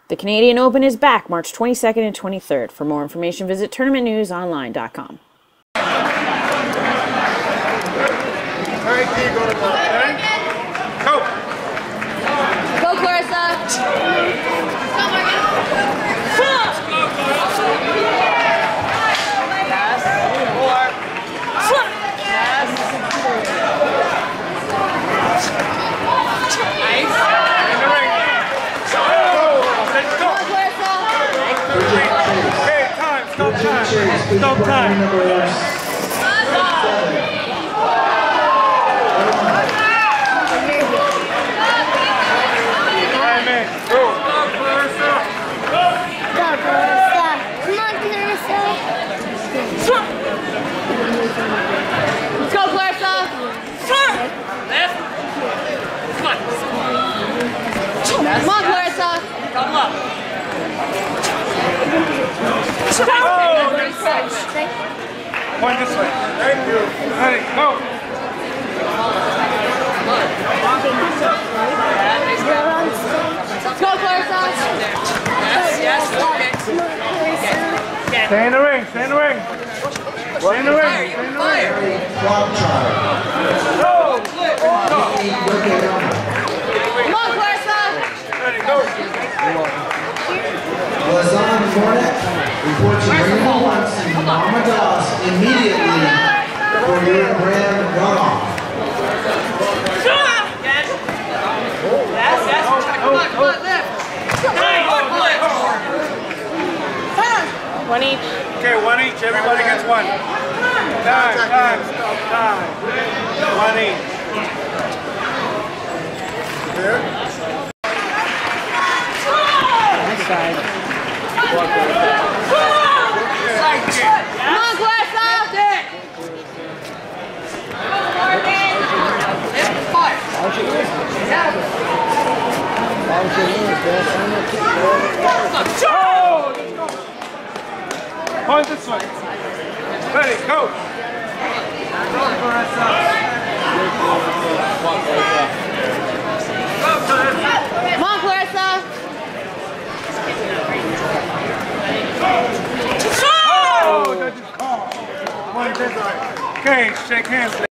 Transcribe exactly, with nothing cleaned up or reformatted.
The Canadian Open is back March twenty-second and twenty-third. For more information, visit tournament news online dot com. All right, can you go to the thing? Go! Go, Clarissa! Stop time. Go. Stop, Clarissa. Go, Clarissa. Come on, Clarissa. Let's go, Clarissa. Left. Foot. Come on, Clarissa. Double up. Oh, point this way. Thank you. Ready, go. Let's go, Clarissa. Yes, yes. Okay. Stay in the ring, stay in the ring. Stay in the ring, stay in the ring. Go. Come on, Clarissa. Ready, go. Lazan Cornet reports Marina wants Mama Doss immediately for your grand runoff. Yes, yes. Come on, come on, lift. One each. Okay, one each. Everybody gets one. Time, time, stop, time. One each. There. This side. Come on, Clarissa. Lift, fire. Point this way. Ready, go. Go, Clarissa. Come on, Clarissa. Oh, that just called. Point this way. Okay, shake hands.